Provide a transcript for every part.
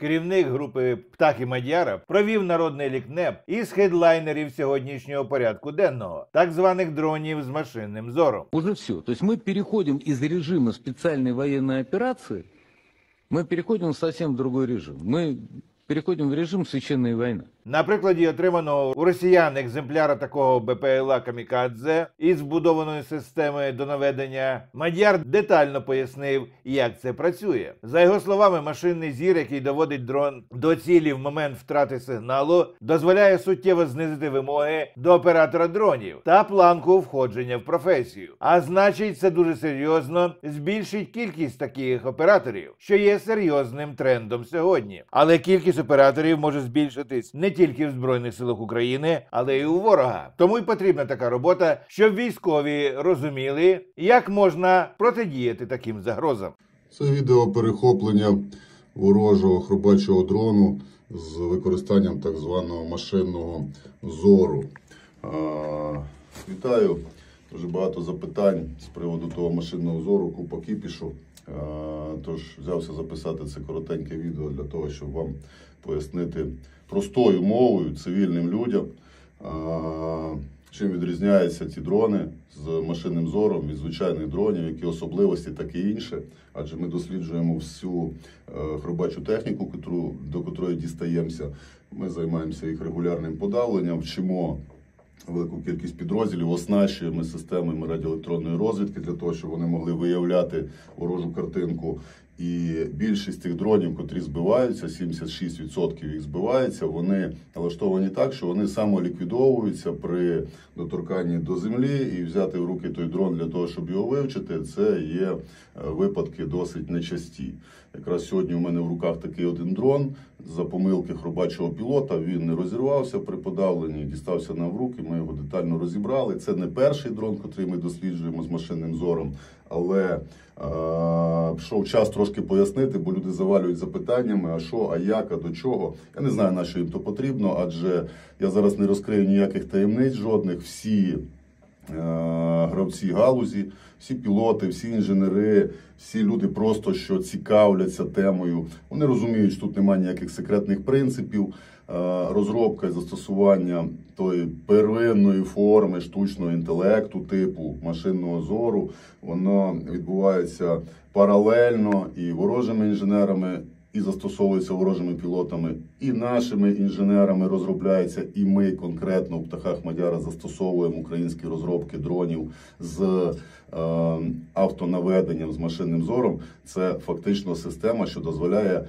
керівник групи «Птахи Мадяра», провів народний лікнеп із хедлайнерів сьогоднішнього порядку денного, так званих дронів з машинним зором. Уже все. То есть мы переходим из режима специальной военной операции, мы переходим в совсем другой режим. Мы переходим в режим священной войны. На прикладі отриманого у росіян екземпляра такого БПЛА «Камікадзе» із вбудованою системою донаведення, Мадяр детально пояснив, як це працює. За його словами, машинний зір, який доводить дрон до цілі в момент втрати сигналу, дозволяє суттєво знизити вимоги до оператора дронів та планку входження в професію. А значить, це дуже серйозно збільшить кількість таких операторів, що є серйозним трендом сьогодні. Але кількість операторів може збільшитись не тільки в Збройних силах України, але й у ворога. Тому й потрібна така робота, щоб військові розуміли, як можна протидіяти таким загрозам. Це відео перехоплення ворожого хробачого дрону з використанням так званого машинного зору. Вітаю! Дуже багато запитань з приводу того машинного зору, купа кіпішу. Тож взявся записати це коротеньке відео для того, щоб вам пояснити простою мовою цивільним людям, чим відрізняються ці дрони з машинним зором від звичайних дронів, які особливості, таке інше. Адже ми досліджуємо всю хробачу техніку, до котрої дістаємося. Ми займаємося їх регулярним подавленням, вчимо велику кількість підрозділів, оснащуємо системами радіоелектронної розвідки для того, щоб вони могли виявляти ворожу картинку. І більшість тих дронів, котрі збиваються, 76% їх збивається, вони налаштовані так, що вони самоліквідовуються при доторканні до землі, і взяти в руки той дрон для того, щоб його вивчити, це є випадки досить нечасті. Якраз сьогодні у мене в руках такий один дрон. За помилки хробачого пілота він не розірвався при подавленні, дістався нам в руки, ми його детально розібрали. Це не перший дрон, котрий ми досліджуємо з машинним зором, але пішов час трошки пояснити, бо люди завалюють запитаннями, а що, а як, а до чого. Я не знаю, на що їм то потрібно, адже я зараз не розкрию ніяких таємниць жодних. Всі гравці галузі, всі пілоти, всі інженери, всі люди просто, що цікавляться темою, вони розуміють, що тут немає ніяких секретних принципів. Розробка і застосування тої первинної форми штучного інтелекту, типу машинного зору, воно відбувається паралельно і ворожими інженерами, і застосовується ворожими пілотами, і нашими інженерами розробляється, і ми конкретно в «Птахах Мадяра» застосовуємо українські розробки дронів з автонаведенням, з машинним зором. Це фактично система, що дозволяє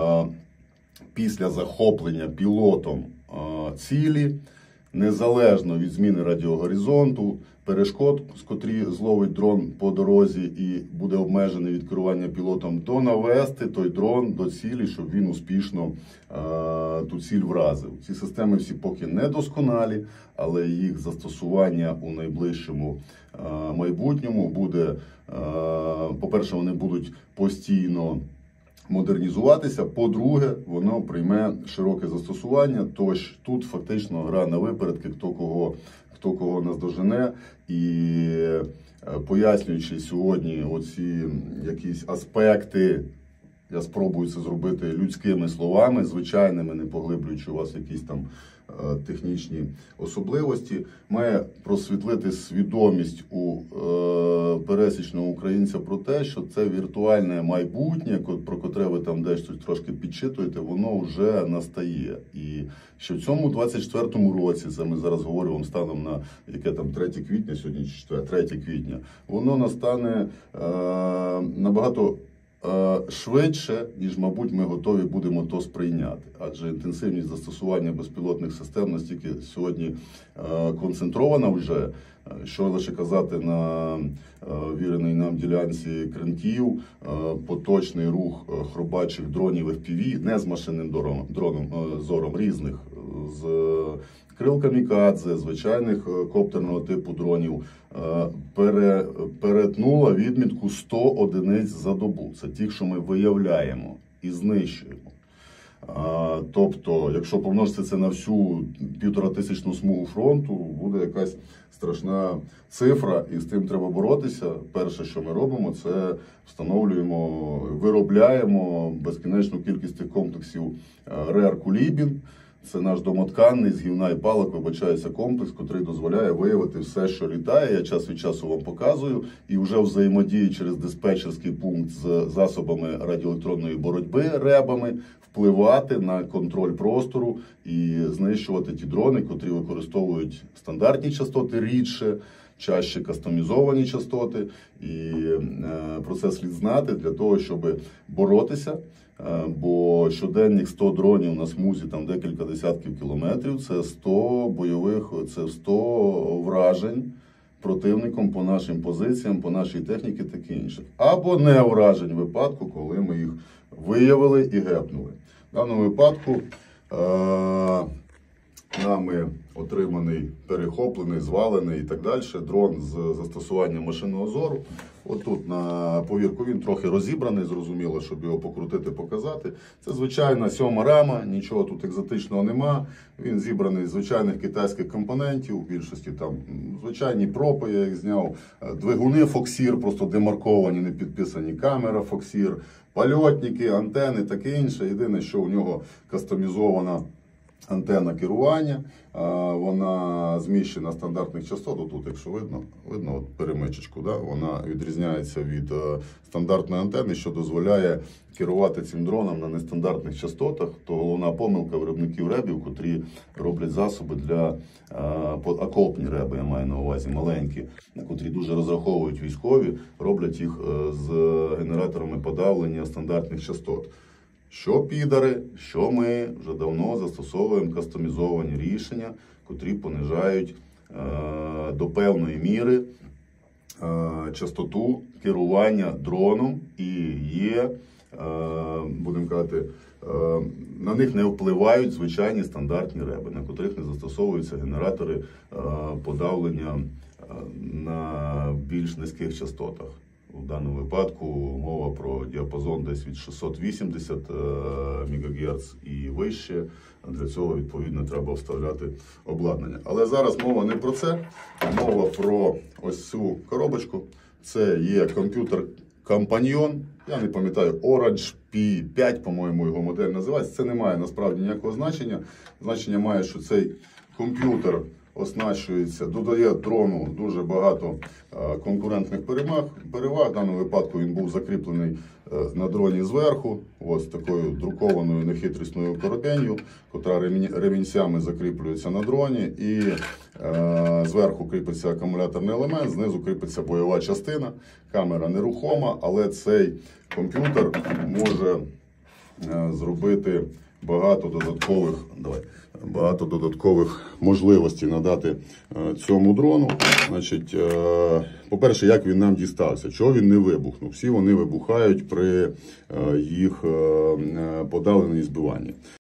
після захоплення пілотом цілі, незалежно від зміни радіогоризонту, перешкод, з котрі зловить дрон по дорозі і буде обмежений від керування пілотом, донавести той дрон до цілі, щоб він успішно ту ціль вразив. Ці системи всі поки не досконалі, але їх застосування у найближчому майбутньому буде, по-перше, вони будуть постійно модернізуватися, по-друге, воно прийме широке застосування, тож тут фактично гра на випередки, хто кого наздожене, і пояснюючи сьогодні оці якісь аспекти, я спробую це зробити людськими словами, звичайними, не поглиблюючи у вас якісь там технічні особливості, має просвітлити свідомість у пересічного українця про те, що це віртуальне майбутнє, про котре ви там десь трошки підчитуєте, воно вже настає. І що в цьому 24-му році, це ми зараз говоримо станом на яке там 3 квітня, сьогодні 3 квітня, воно настане набагато швидше, ніж, мабуть, ми готові будемо то сприйняти. Адже інтенсивність застосування безпілотних систем настільки сьогодні концентрована вже, що лише казати на віреній нам ділянці Кренків, поточний рух хробачих дронів FPV, не з машинним зором, різних, з крил «Камікадзе», звичайних коптерного типу дронів, перетнула відмітку 100 одиниць за добу. Це ті, що ми виявляємо і знищуємо. Тобто, якщо помножити це на всю 1500 смугу фронту, буде якась страшна цифра, і з тим треба боротися. Перше, що ми робимо, це встановлюємо, виробляємо безкінечну кількість тих комплексів РЕР-Кулібін. Це наш домотканний з гівна і палок, вибачається, комплекс, який дозволяє виявити все, що літає. Я час від часу вам показую. І вже взаємодії через диспетчерський пункт з засобами радіоелектронної боротьби, РЕБами, впливати на контроль простору і знищувати ті дрони, котрі використовують стандартні частоти рідше, чаще кастомізовані частоти. І про це слід знати для того, щоб боротися. Бо щоденних 100 дронів на смузі, там декілька десятків кілометрів, це 100 бойових, це 100 вражень противником по нашим позиціям, по нашій техніці, таке інше. Або не вражень в випадку, коли ми їх виявили і гепнули. В даному випадку нами отриманий, перехоплений, звалений і так далі дрон з застосуванням машинного зору. Отут на повірку він трохи розібраний, зрозуміло, щоб його покрутити, показати. Це звичайна 7-ма рама, нічого тут екзотичного нема. Він зібраний з звичайних китайських компонентів, в більшості там звичайні пропи, я їх зняв. Двигуни Foxeer, просто демарковані, не підписані, камера Foxeer, польотники, антени, таке інше. Єдине, що у нього кастомізована антенна керування, вона зміщена стандартних частот. Тут, якщо видно от перемичечку, да? Вона відрізняється від стандартної антени, що дозволяє керувати цим дроном на нестандартних частотах. То головна помилка виробників ребів, котрі роблять засоби для окопні реби, я маю на увазі, маленькі, на котрі дуже розраховують військові, роблять їх з генераторами подавлення стандартних частот. Що підари, що ми вже давно застосовуємо кастомізовані рішення, котрі понижають до певної міри частоту керування дроном і є, будемо казати, на них не впливають звичайні стандартні реби, на котрих не застосовуються генератори подавлення на більш низьких частотах. У даному випадку мова про діапазон десь від 680 МГц і вище. Для цього, відповідно, треба вставляти обладнання. Але зараз мова не про це, а мова про ось цю коробочку. Це є комп'ютер Компаньйон. Я не пам'ятаю, Orange P5, по-моєму, його модель називається. Це не має насправді ніякого значення. Значення має, що цей комп'ютер оснащується, додає дрону дуже багато конкурентних переваг. В даному випадку він був закріплений на дроні зверху, ось такою друкованою нехитрісною коробенью, котра ремінцями закріплюється на дроні, і зверху кріпиться акумуляторний елемент, знизу кріпиться бойова частина, камера нерухома, але цей комп'ютер може зробити багато додаткових можливостей надати цьому дрону. Значить, по-перше, як він нам дістався, чого він не вибухнув. Всі вони вибухають при їх подавленні і збиванні.